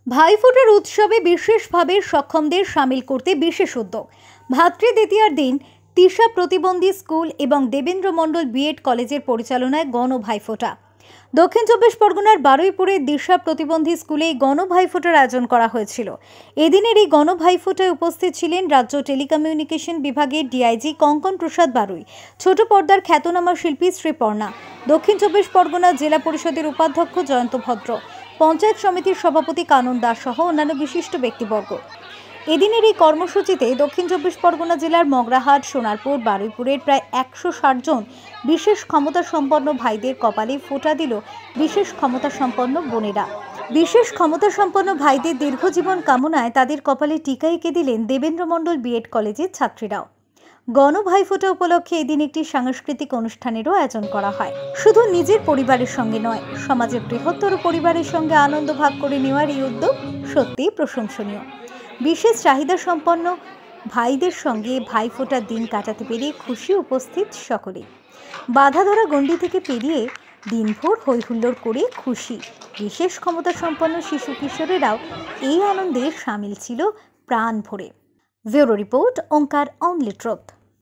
ভাইফোঁটার উৎসবে বিশেষভাবে সক্ষমদের সামিল করতে বিশেষ উদ্যোগ। ভাতৃদ্বিতীয়ার দিন তিশা প্রতিবন্ধী স্কুল এবং দেবেন্দ্র মণ্ডল বিএড কলেজের পরিচালনায় গণ ভাইফোঁটা। দক্ষিণ চব্বিশ পরগনার বারুইপুরের দিশা প্রতিবন্ধী স্কুলে গণ ভাইফোঁটার আয়োজন করা হয়েছিল। এদিনের এই গণ ভাইফোঁটায় উপস্থিত ছিলেন রাজ্য টেলিকমিউনিকেশন বিভাগের ডিআইজি কঙ্কন প্রসাদ বারুই, ছোট পর্দার খ্যাতনামা শিল্পী শ্রীপর্ণা, দক্ষিণ চব্বিশ পরগনা জেলা পরিষদের উপাধ্যক্ষ জয়ন্ত ভদ্র, পঞ্চায়েত সমিতির সভাপতি কানন দাস সহ অন্যান্য বিশিষ্ট ব্যক্তিবর্গ। এদিনের এই কর্মসূচিতে দক্ষিণ চব্বিশ পরগনা জেলার মগরাহাট, সোনারপুর, বারুইপুরের প্রায় 160 জন বিশেষ ক্ষমতা সম্পন্ন ভাইদের কপালে ফোঁটা দিল বিশেষ ক্ষমতা সম্পন্ন বোনেরা। বিশেষ ক্ষমতা সম্পন্ন ভাইদের দীর্ঘজীবন কামনায় তাদের কপালে টিকা এঁকে দিলেন দেবেন্দ্র মণ্ডল বিএড কলেজের ছাত্রীরাও। গণ ভাইফোঁটা উপলক্ষে এদিন একটি সাংস্কৃতিক অনুষ্ঠানেরও আয়োজন করা হয়। শুধু নিজের পরিবারের সঙ্গে নয়, সমাজের বৃহত্তর পরিবারের সঙ্গে আনন্দ ভাগ করে নেওয়ার এই উদ্যোগ সত্যিই প্রশংসনীয়। বিশেষ চাহিদা সম্পন্ন ভাইদের সঙ্গে ভাইফোঁটার দিন কাটাতে পেরে খুশি উপস্থিত সকলেই। বাধা ধরা গণ্ডি থেকে পেরিয়ে দিনভর হৈহুল্লোড় করে খুশি বিশেষ ক্ষমতা সম্পন্ন শিশু কিশোরেরাও এই আনন্দে সামিল ছিল প্রাণ ভরে। Bureau report, Onkar only truth.